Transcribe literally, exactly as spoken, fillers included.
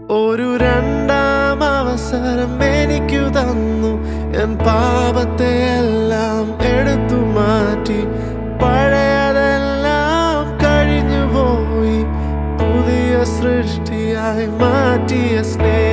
ഒരു രണ്ടാം അവസരം എനിക്കു തന്നു. എൻ പാപത്തെ എല്ലാം എടുത്തു മാറ്റി. പഴയതെല്ലാം കഴിഞ്ഞുപോയി, പുതിയ സൃഷ്ടിയായി മാറ്റിയ സ്നേഹം